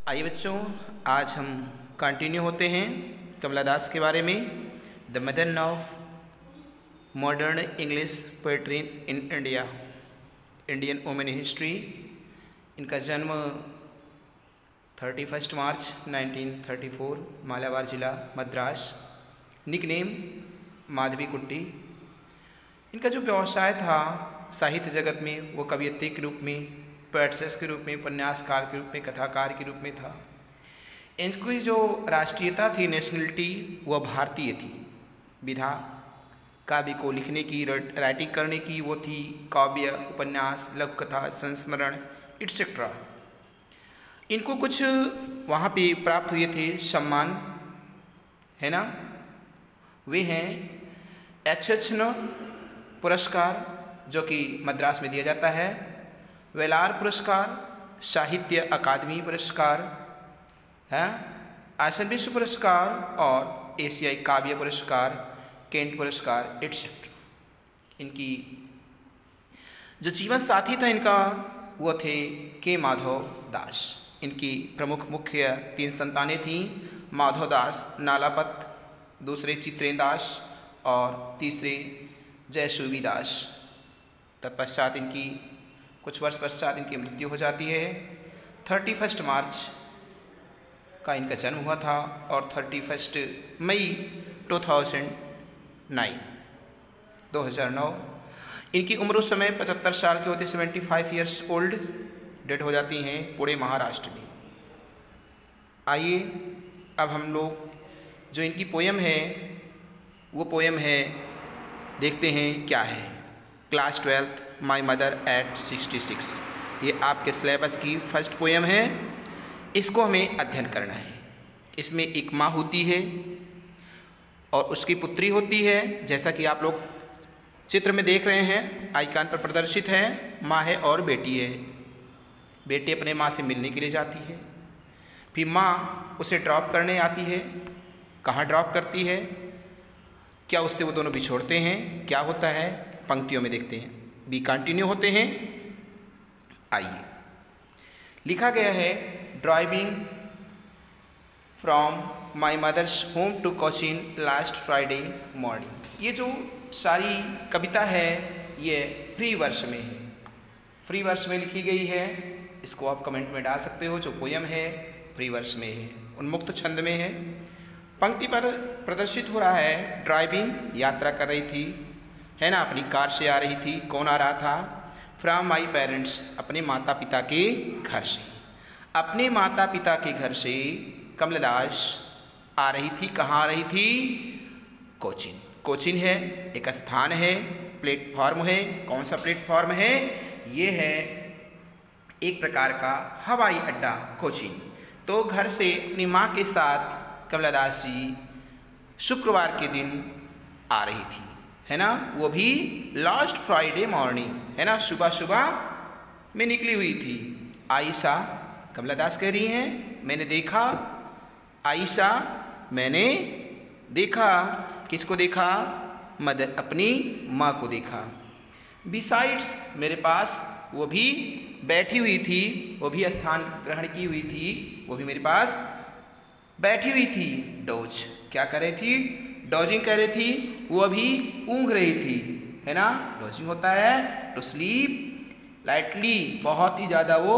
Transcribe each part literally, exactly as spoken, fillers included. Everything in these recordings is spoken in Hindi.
आइए बच्चों, आज हम कंटिन्यू होते हैं कमला दास के बारे में। The mother of modern English poetry in India, Indian women history. इनका जन्म thirty first March nineteen thirty four, Malabar जिला, मद्रास। निकनेम माधवी कुट्टी। इनका जो व्यवसाय था साहित्य जगत में, वो कवियत्री के रूप में, पोएट्रेस के रूप में, उपन्यासकार के रूप में, कथाकार के रूप में था। इनकी जो राष्ट्रीयता थी, नेशनलिटी, वह भारतीय थी। विधा काव्य को लिखने की, राइटिंग करने की वो थी काव्य, उपन्यास, लघु कथा, संस्मरण इट्सेट्रा। इनको कुछ वहाँ पे प्राप्त हुए थे सम्मान, है ना। वे हैं एच एच न पुरस्कार, जो कि मद्रास में दिया जाता है, वेलार पुरस्कार, साहित्य अकादमी पुरस्कार, है आसन विश्व पुरस्कार और एशियाई काव्य पुरस्कार, केंट पुरस्कार एटसेट्रा। इनकी जो जीवन साथी था इनका, वो थे के माधव दास। इनकी प्रमुख मुख्य तीन संतानें थीं, माधव दास नालापत, दूसरे चित्रेंद्र दास और तीसरे जयसूवी दास। तत्पश्चात इनकी कुछ वर्ष पश्चात इनकी मृत्यु हो जाती है। थर्टी फर्स्ट मार्च का इनका जन्म हुआ था और thirty first May two thousand nine दो हज़ार नौ। इनकी उम्र उस समय पचहत्तर साल के होते, seventy five years old dead हो जाती हैं पुणे महाराष्ट्र में। आइए अब हम लोग जो इनकी पोयम है, वो पोयम है, देखते हैं क्या है। Class twelfth my mother at sixty six, ये आपके सिलेबस की फर्स्ट पोयम है। इसको हमें अध्ययन करना है। इसमें एक माँ होती है और उसकी पुत्री होती है, जैसा कि आप लोग चित्र में देख रहे हैं, आइकन पर प्रदर्शित है। माँ है और बेटी है। बेटी अपने माँ से मिलने के लिए जाती है, फिर माँ उसे ड्रॉप करने आती है। कहाँ ड्रॉप करती है, क्या उससे वो दोनों बिछोड़ते हैं, क्या होता है, पंक्तियों में देखते हैं। बी कंटिन्यू होते हैं। आइए, लिखा गया है, driving from my mother's home to Cochin last Friday morning. ये जो सारी कविता है ये फ्री वर्स में है, फ्री वर्स में लिखी गई है। इसको आप कमेंट में डाल सकते हो। जो पोयम है फ्री वर्स में है, उन्मुक्त छंद में है। पंक्ति पर प्रदर्शित हो रहा है, ड्राइविंग यात्रा कर रही थी, है ना, अपनी कार से आ रही थी। कौन आ रहा था? फ्रॉम माई पेरेंट्स, अपने माता पिता के घर से। अपने माता पिता के घर से कमला दास आ रही थी। कहाँ आ रही थी? कोचीन। कोचीन है, एक स्थान है, प्लेटफॉर्म है। कौन सा प्लेटफॉर्म है? ये है एक प्रकार का हवाई अड्डा, कोचीन। तो घर से अपनी माँ के साथ कमला दास जी शुक्रवार के दिन आ रही थी, है ना। वो भी लास्ट फ्राइडे मॉर्निंग, है ना, सुबह सुबह में निकली हुई थी। आयशा, कमला दास कह रही हैं, मैंने देखा। आयशा, मैंने देखा। किसको देखा? मदर, अपनी माँ को देखा। बिसाइड्स, मेरे पास वो भी बैठी हुई थी, वो भी स्थान ग्रहण की हुई थी, वो भी मेरे पास बैठी हुई थी। डोज, क्या कर रही थी? डॉजिंग कर रही थी, वो अभी ऊँघ रही थी, है ना। डॉजिंग होता है टू स्लीप लाइटली, बहुत ही ज़्यादा वो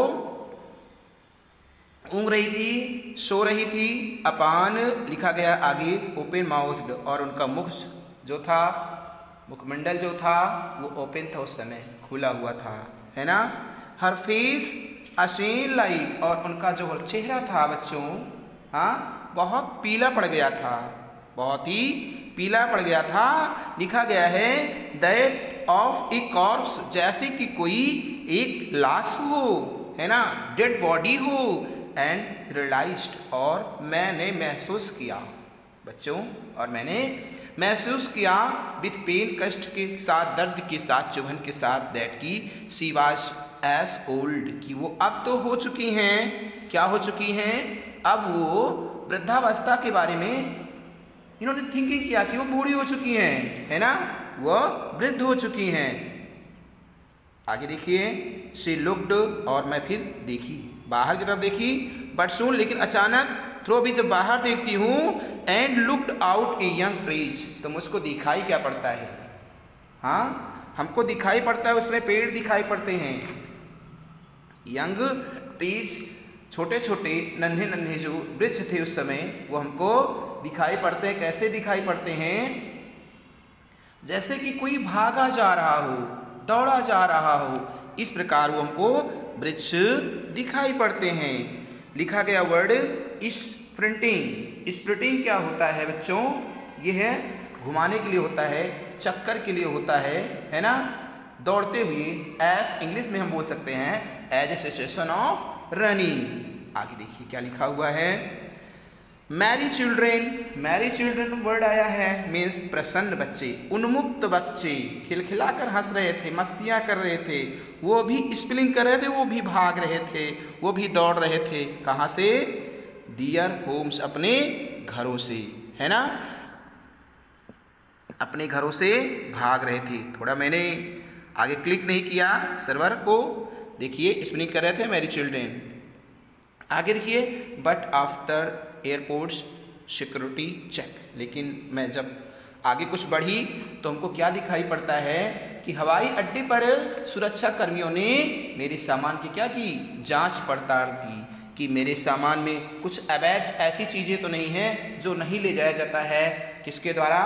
ऊँघ रही थी, सो रही थी। अपान, लिखा गया आगे, ओपन माउथ, और उनका मुख जो था, मुखमंडल जो था, वो ओपन था, उस समय खुला हुआ था, है ना। हर फेस असेन लाइक, और उनका जो चेहरा था बच्चों, हाँ, बहुत पीला पड़ गया था, बहुत ही पीला पड़ गया था। लिखा गया है, दैट ऑफ ए कॉर्प्स, जैसे कि कोई एक लाश हो, है ना, डेड बॉडी हो। एंड रियलाइज्ड, और मैंने महसूस किया बच्चों, और मैंने महसूस किया विथ पेन, कष्ट के साथ, दर्द के साथ, चुभन के साथ, दैट की सी वाज एज ओल्ड, कि वो अब तो हो चुकी हैं। क्या हो चुकी हैं? अब वो वृद्धावस्था के बारे में इन्होंने थिंकिंग किया कि वो बूढ़ी हो चुकी हैं, है ना, वो वृद्ध हो चुकी हैं। आगे देखिए, शी लुक्ड, और मैं फिर देखी, बाहर की तरफ देखी। बट सून लेकिन अचानक, थ्रो भी जब बाहर देखती हूँ, and looked out a young trees, तो मुझको दिखाई क्या पड़ता है? हाँ, हमको दिखाई पड़ता है, उसमें पेड़ दिखाई पड़ते हैं। यंग ट्रीज, छोटे छोटे नन्हे नन्हे जो वृक्ष थे उस समय, वो हमको दिखाई पड़ते हैं। कैसे दिखाई पड़ते हैं? जैसे कि कोई भागा जा रहा हो, दौड़ा जा रहा हो, इस प्रकार वो हमको वृक्ष दिखाई पड़ते हैं। लिखा गया वर्ड स्प्रिंटिंग। स्प्रिंटिंग क्या होता है बच्चों? ये है घुमाने के लिए होता है, चक्कर के लिए होता है, है ना, दौड़ते हुए। एज इंग्लिश में हम बोल सकते हैं as a situation of running. आगे देखिए क्या लिखा हुआ है। Merry children, merry children word आया है मीन्स प्रसन्न बच्चे, उन्मुक्त बच्चे, खिलखिलाकर हंस रहे थे, मस्तियां कर रहे थे, वो भी स्पेलिंग कर रहे थे, वो भी भाग रहे थे, वो भी दौड़ रहे थे। कहाँ से? दियर होम्स, अपने घरों से, है ना, अपने घरों से भाग रहे थे। थोड़ा मैंने आगे क्लिक नहीं किया सर्वर को, देखिए स्पेलिंग कर रहे थे मैरी चिल्ड्रेन। आगे देखिए, but after airports security check, लेकिन मैं जब आगे कुछ बढ़ी तो हमको क्या दिखाई पड़ता है कि हवाई अड्डे पर सुरक्षा कर्मियों ने मेरे सामान की क्या की? जांच पड़ताल की कि मेरे सामान में कुछ अवैध ऐसी चीज़ें तो नहीं हैं जो नहीं ले जाया जाता है। किसके द्वारा?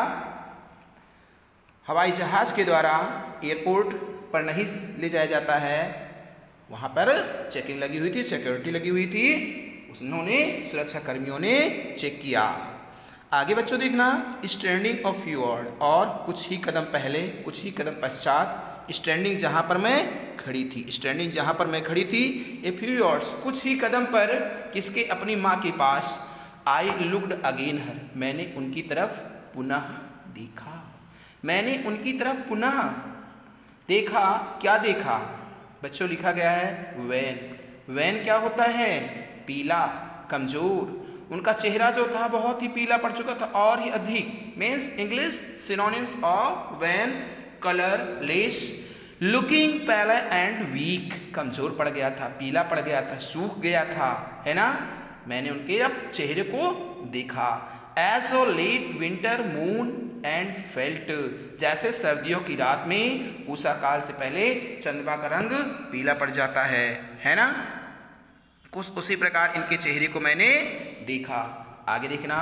हवाई जहाज़ के द्वारा एयरपोर्ट पर नहीं ले जाया जाता है। वहाँ पर चेकिंग लगी हुई थी, सिक्योरिटी लगी हुई थी, उन्होंने सुरक्षा कर्मियों ने चेक किया। आगे बच्चों देखना, स्टैंडिंग ऑफ फ्यू वर्ड, और कुछ ही कदम पहले, कुछ ही कदम पश्चात, स्टैंडिंग जहाँ पर मैं खड़ी थी, स्टैंडिंग जहाँ पर मैं खड़ी थी, ए फ्यू वर्ड्स, कुछ ही कदम पर, किसके? अपनी माँ के पास। आई लुक्ड अगेन हर, मैंने उनकी तरफ पुनः देखा, मैंने उनकी तरफ पुनः देखा। क्या देखा बच्चों? लिखा गया है वैन। वैन क्या होता है? पीला, कमजोर। उनका चेहरा जो था बहुत ही पीला पड़ चुका था, और ही अधिक। Means English synonyms of wan, colourless, looking pale and weak, कमजोर पड़ गया था, पीला पड़ गया था, सूख गया था, है ना। मैंने उनके अब चेहरे को देखा। As a late winter moon and felt, जैसे सर्दियों की रात में उषा काल से पहले चंद्रमा का रंग पीला पड़ जाता है, है ना। कुछ उसी प्रकार इनके चेहरे को मैंने देखा। आगे देखना,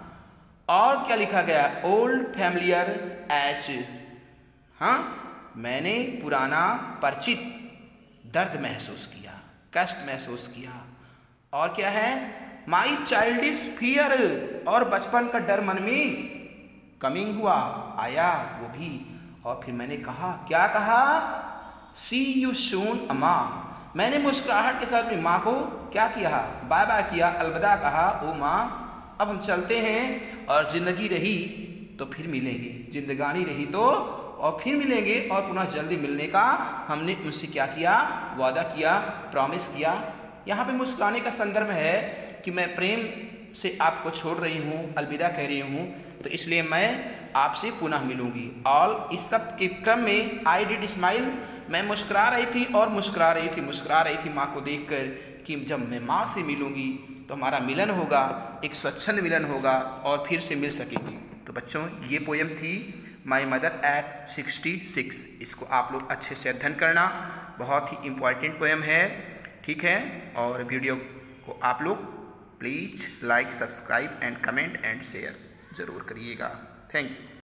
और क्या लिखा गया? ओल्ड फैमिलियर एच, हाँ, मैंने पुराना परिचित दर्द महसूस किया, कष्ट महसूस किया। और क्या है? माई चाइल्डिश फियर, और बचपन का डर मन में कमिंग हुआ, आया वो भी। और फिर मैंने कहा, क्या कहा? सी यू सून अम्मा, मैंने मुस्कुराहट के साथ अपनी माँ को क्या किया? बाय बाय किया, अलविदा कहा। ओ माँ, अब हम चलते हैं, और जिंदगी रही तो फिर मिलेंगे, जिंदगानी रही तो और फिर मिलेंगे, और पुनः जल्दी मिलने का हमने उनसे क्या किया? वादा किया, प्रॉमिस किया। यहाँ पे मुस्कुराने का संदर्भ है कि मैं प्रेम से आपको छोड़ रही हूँ, अलविदा कह रही हूँ, तो इसलिए मैं आपसे पुनः मिलूंगी। ऑल, इस सब के क्रम में आई डिड स्माइल, मैं मुस्कुरा रही थी और मुस्कुरा रही थी, मुस्कुरा रही थी माँ को देखकर कि जब मैं माँ से मिलूंगी तो हमारा मिलन होगा, एक स्वच्छंद मिलन होगा, और फिर से मिल सकेंगे। तो बच्चों, ये पोयम थी my mother at sixty six. इसको आप लोग अच्छे से अध्ययन करना, बहुत ही इम्पॉर्टेंट पोयम है, ठीक है। और वीडियो को आप लोग please like, subscribe and comment and share ज़रूर करिएगा। Thank you.